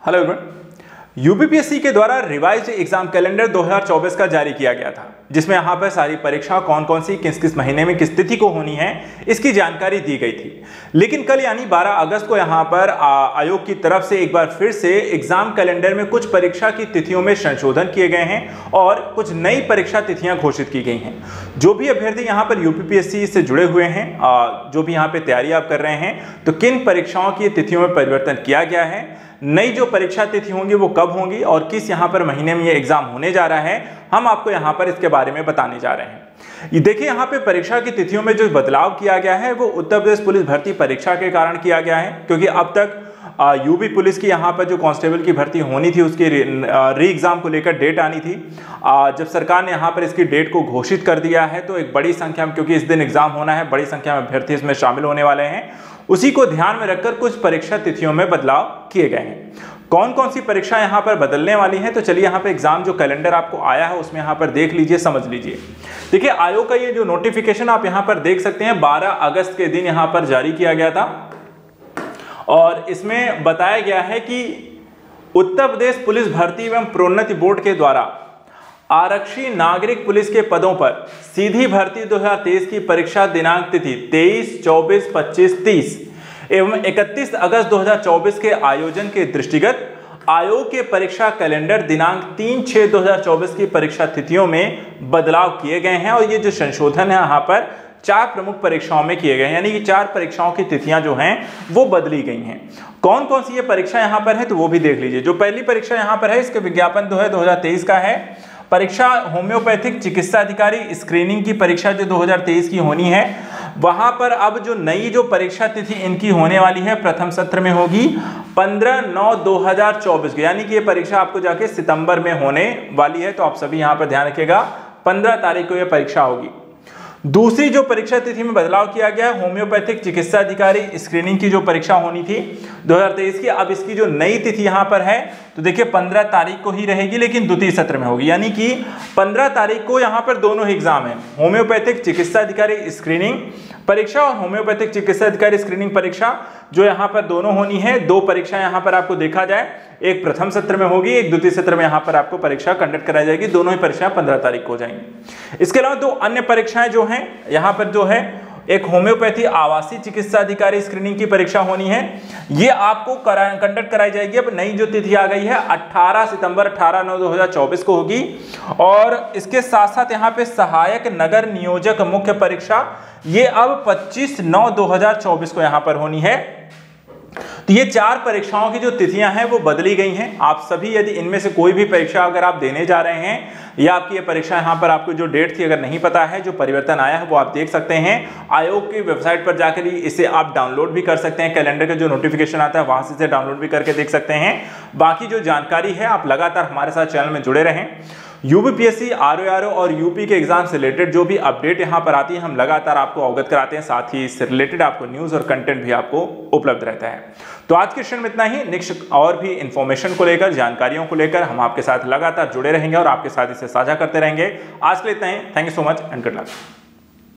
Hello everyone. UPPSC के द्वारा revised exam calendar 2024 का जारी किया गया था, जिसमें यहाँ पर सारी परीक्षा कौन कौन सी किस किस महीने में किस तिथि को होनी है इसकी जानकारी दी गई थी। लेकिन कल यानी 12 अगस्त को यहाँ पर आयोग की तरफ से एक बार फिर से एग्जाम कैलेंडर में कुछ परीक्षा की तिथियों में संशोधन किए गए हैं और कुछ नई परीक्षा तिथियां घोषित की गई हैं। जो भी अभ्यर्थी यहाँ पर यूपीपीएससी से जुड़े हुए हैं, जो भी यहाँ पे तैयारी आप कर रहे हैं, तो किन परीक्षाओं की तिथियों में परिवर्तन किया गया है, नई जो परीक्षा तिथि होंगी वो कब होंगी और किस यहाँ पर महीने में ये एग्जाम होने जा रहा है, हम आपको यहाँ पर इसके बारे में बताने जा रहे हैं। ये देखिए, यहाँ पे परीक्षा की तिथियों में जो बदलाव किया गया है वो उत्तर प्रदेश पुलिस भर्ती परीक्षा के कारण किया गया है, क्योंकि अब तक यूपी पुलिस की यहाँ पर जो कांस्टेबल की भर्ती होनी थी उसकी री एग्जाम को लेकर डेट आनी थी। जब सरकार ने यहाँ पर इसकी डेट को घोषित कर दिया है तो एक बड़ी संख्या में, क्योंकि इस दिन एग्जाम होना है, बड़ी संख्या में अभ्यर्थी इसमें शामिल होने वाले हैं, उसी को ध्यान में रखकर कुछ परीक्षा तिथियों में बदलाव किए गए हैं। कौन कौन सी परीक्षा यहाँ पर बदलने वाली हैं, तो चलिए यहाँ पे एग्जाम जो कैलेंडर आपको आया है उसमें यहाँ पर देख लीजिए, समझ लीजिए। देखिए, आयोग का ये जो नोटिफिकेशन आप यहाँ पर देख सकते हैं 12 अगस्त के दिन यहाँ पर जारी किया गया था और इसमें बताया गया है कि उत्तर प्रदेश पुलिस भर्ती एवं प्रोन्नति बोर्ड के द्वारा आरक्षी नागरिक पुलिस के पदों पर सीधी भर्ती 2023 की परीक्षा दिनांक तिथि 23, 24, 25, 30 एवं 31 अगस्त 2024 के आयोजन के दृष्टिगत आयोग के परीक्षा कैलेंडर दिनांक 3/6/2024 की परीक्षा तिथियों में बदलाव किए गए हैं। और ये जो संशोधन है यहाँ पर 4 प्रमुख परीक्षाओं में किए गए हैं, यानी कि 4 परीक्षाओं की तिथियां जो हैं वो बदली गई हैं। कौन कौन सी ये परीक्षा यहाँ पर है तो वो भी देख लीजिए। जो पहली परीक्षा यहाँ पर है, इसके विज्ञापन जो है 2023 का है। परीक्षा होम्योपैथिक चिकित्सा अधिकारी स्क्रीनिंग की परीक्षा जो 2023 की होनी है, वहां पर अब जो नई जो परीक्षा तिथि इनकी होने वाली है प्रथम सत्र में होगी 15/9/2024 की, यानी कि ये परीक्षा आपको जाके सितंबर में होने वाली है। तो आप सभी यहाँ पर ध्यान रखिएगा, 15 तारीख को ये परीक्षा होगी। दूसरी जो परीक्षा तिथि में बदलाव किया गया है, होम्योपैथिक चिकित्सा अधिकारी स्क्रीनिंग की जो परीक्षा होनी थी 2023 की, अब इसकी जो नई तिथि यहाँ पर है तो देखिए 15 तारीख को ही रहेगी, लेकिन द्वितीय सत्र में होगी। यानी कि 15 तारीख को यहाँ पर दोनों ही एग्जाम है, होम्योपैथिक चिकित्सा अधिकारी स्क्रीनिंग परीक्षा और होम्योपैथिक चिकित्सा अधिकारी स्क्रीनिंग परीक्षा जो यहाँ पर दोनों होनी है। 2 परीक्षा यहाँ पर आपको देखा जाए, एक प्रथम सत्र में होगी, एक द्वितीय सत्र में यहाँ पर आपको परीक्षा कंडक्ट कराई जाएगी। दोनों ही परीक्षाएं 15 तारीख को हो जाएंगी। इसके अलावा 2 अन्य परीक्षाएं जो हैं यहाँ पर जो है, एक होम्योपैथी आवासीय चिकित्सा अधिकारी स्क्रीनिंग की परीक्षा होनी है, ये आपको कंडक्ट कराई जाएगी। अब नई जो तिथि आ गई है 18 सितंबर 18/9/2024 को होगी। और इसके साथ साथ यहाँ पे सहायक नगर नियोजक मुख्य परीक्षा ये अब 25/9/2024 को यहाँ पर होनी है। तो ये 4 परीक्षाओं की जो तिथियां हैं वो बदली गई हैं। आप सभी यदि इनमें से कोई भी परीक्षा अगर आप देने जा रहे हैं या आपकी ये परीक्षा यहाँ पर आपको जो डेट थी अगर नहीं पता है, जो परिवर्तन आया है वो आप देख सकते हैं। आयोग की वेबसाइट पर जाकर इसे आप डाउनलोड भी कर सकते हैं, कैलेंडर का जो नोटिफिकेशन आता है वहां से इसे डाउनलोड भी करके देख सकते हैं। बाकी जो जानकारी है आप लगातार हमारे साथ चैनल में जुड़े रहें। यूपीपीएससी, आरओआरओ और यूपी के एग्जाम से रिलेटेड जो भी अपडेट यहाँ पर आती है हम लगातार आपको अवगत कराते हैं, साथ ही इससे रिलेटेड आपको न्यूज़ और कंटेंट भी आपको उपलब्ध रहता है। तो आज के सेशन में इतना ही। नेक्स्ट और भी इंफॉर्मेशन को लेकर, जानकारियों को लेकर हम आपके साथ लगातार जुड़े रहेंगे और आपके साथ इसे साझा करते रहेंगे। आज के लिए इतना ही। Thank you so much and good luck.